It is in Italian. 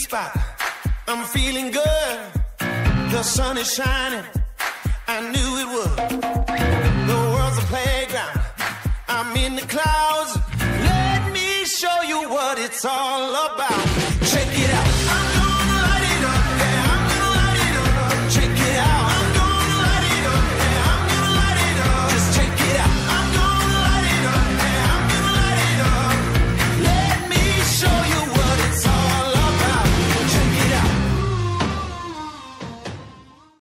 spot. I'm feeling good. The sun is shining. I knew it would.